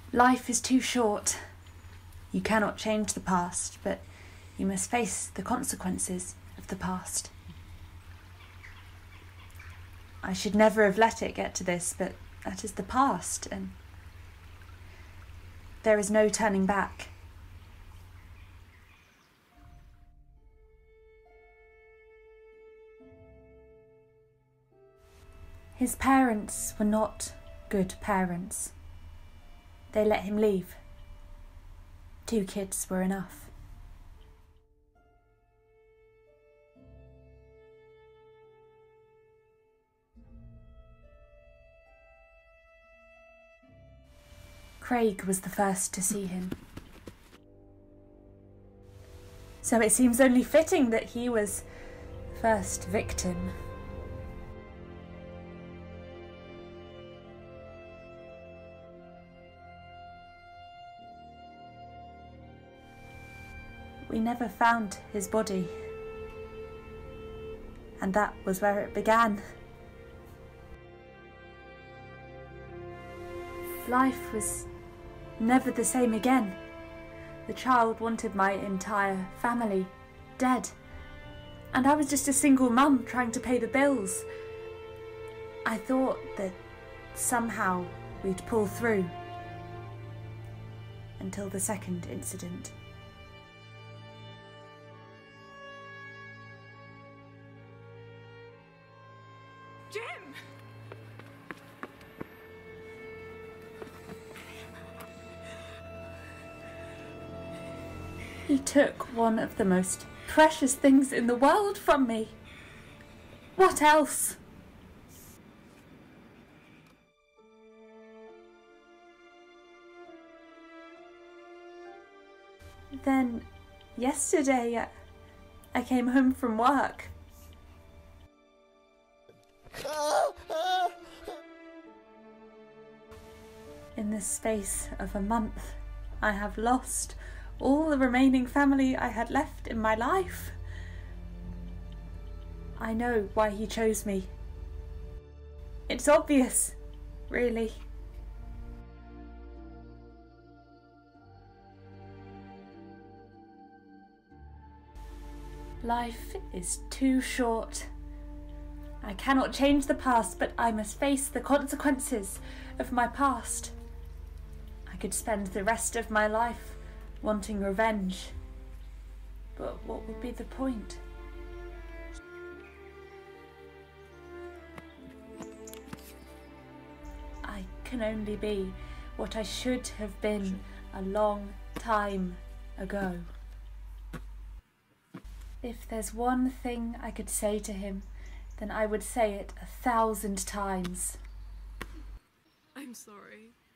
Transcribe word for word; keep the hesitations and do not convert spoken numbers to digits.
Life is too short. You cannot change the past, but you must face the consequences of the past. I should never have let it get to this, but that is the past, and there is no turning back. His parents were not good parents. They let him leave. Two kids were enough. Craig was the first to see him. So it seems only fitting that he was the first victim. We never found his body, and that was where it began. Life was never the same again. The child wanted my entire family dead, and I was just a single mum trying to pay the bills. I thought that somehow we'd pull through, until the second incident. Jim! He took one of the most precious things in the world from me. What else? Then, yesterday, I, I came home from work. In the space of a month, I have lost all the remaining family I had left in my life. I know why he chose me. It's obvious, really. Life is too short. I cannot change the past, but I must face the consequences of my past. I could spend the rest of my life wanting revenge, but what would be the point? I can only be what I should have been a long time ago. If there's one thing I could say to him, then I would say it a thousand times. I'm sorry.